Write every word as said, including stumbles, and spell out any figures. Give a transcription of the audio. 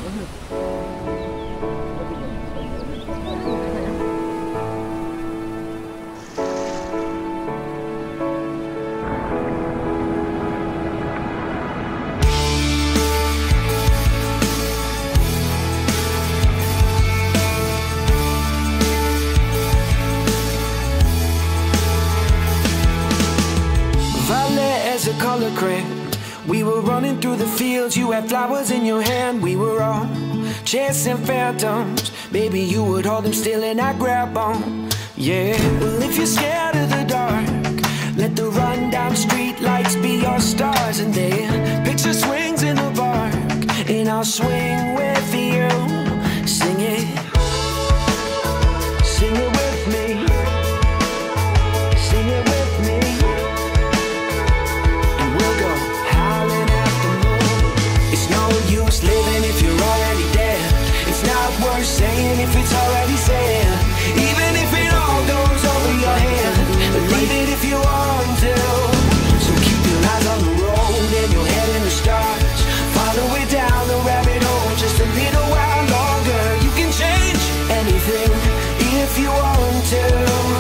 A color crayon. We were running through the fields, you had flowers in your hand. We were all chasing phantoms. Maybe you would hold them still and I'd grab on. Yeah, well if you're scared of the dark, let the rundown street lights be your stars. And then picture swings in the park, and I'll swing with you. Sing it, sing it with me, sing it with me. Living if you're already dead. It's not worth saying if it's already said. Even if it all goes over your head, believe it if you want to. So keep your eyes on the road and your head in the stars. Follow it down the rabbit hole just a little while longer. You can change anything if you want to.